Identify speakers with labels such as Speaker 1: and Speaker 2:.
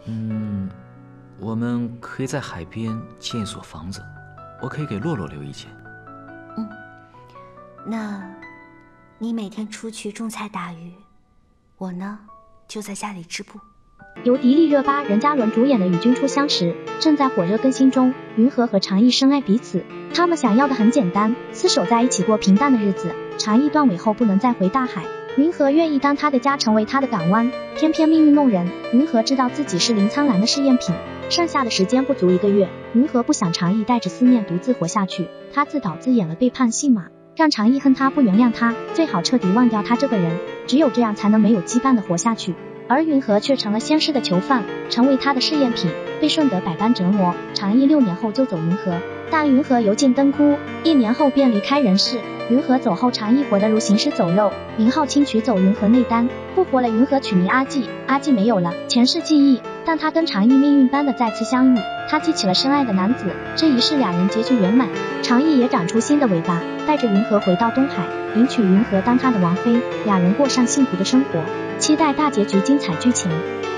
Speaker 1: 我们可以在海边建一所房子，我可以给洛洛留一间。
Speaker 2: 那你每天出去种菜打鱼，我呢就在家里织布。
Speaker 3: 由迪丽热巴、任嘉伦主演的《与君初相识》正在火热更新中。云禾和常毅深爱彼此，他们想要的很简单，厮守在一起过平淡的日子。常毅断尾后不能再回大海，云禾愿意当他的家，成为他的港湾。偏偏命运弄人，云禾知道自己是林苍兰的试验品，剩下的时间不足1个月，云禾不想常毅带着思念独自活下去，他自导自演了背叛戏码，让常毅恨他不原谅他，最好彻底忘掉他这个人，只有这样才能没有羁绊的活下去。而云禾却成了先师的囚犯，成为他的试验品，被顺德百般折磨。常毅6年后就走云禾，但云禾油尽灯枯，1年后便离开人世。云禾走后，常毅活得如行尸走肉。林浩清取走云禾内丹，复活了云禾，取名阿纪。阿纪没有了前世记忆，但他跟常毅命运般的再次相遇，他记起了深爱的男子，这一世俩人结局圆满。常毅也长出新的尾巴，带着云禾回到东海，迎娶云禾当他的王妃，俩人过上幸福的生活。期待大结局精彩剧情。